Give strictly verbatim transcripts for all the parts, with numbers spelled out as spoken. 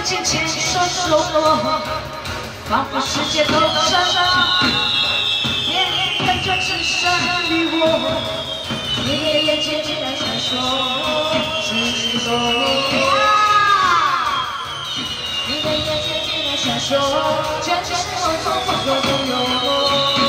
紧牵手手，仿佛世界都闪闪，眼看着只剩你我，你的眼睛竟然闪烁，是说你的眼睛竟然闪烁，全是我从不可拥有。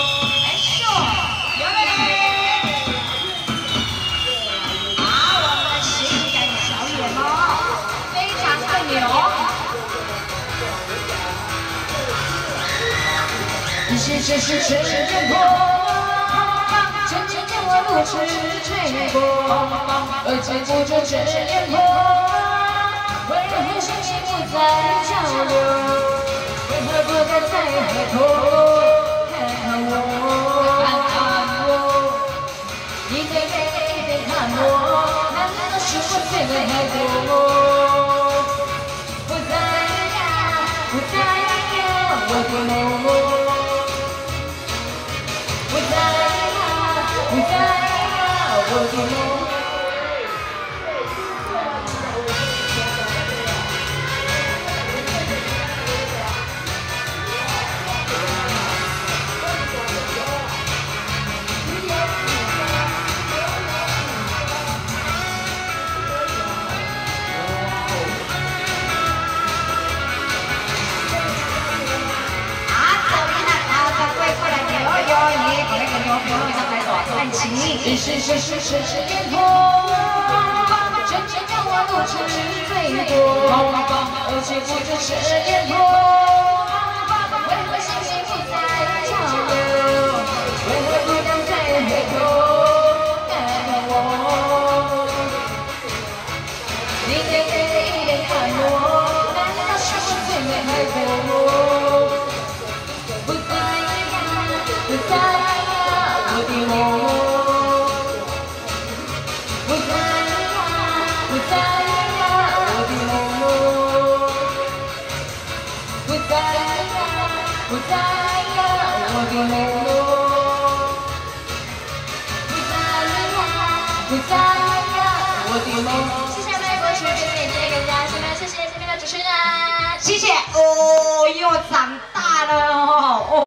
是是是是颠簸，渐渐将我如此吹过，而记不住这烟火，为何心情不再交流？为何不敢再回头看看我？看我，一遍遍一遍看我，难道是我最美还多？不再呀，不再呀，我的梦。 我的梦。看情，是是是是是是颠簸，渐渐将我如此坠落，而记不住是颠簸，为何心情不再交流？为何不敢再回头看看我？你点点一点看我，难道是我最美还多？不再呀，不再呀，我的梦。 不再呀，我的梦，不再呀，不再呀，我的梦。谢谢美国区这边这个家，谢谢谢谢这边的主持人，谢谢。哦哟，长大了哦。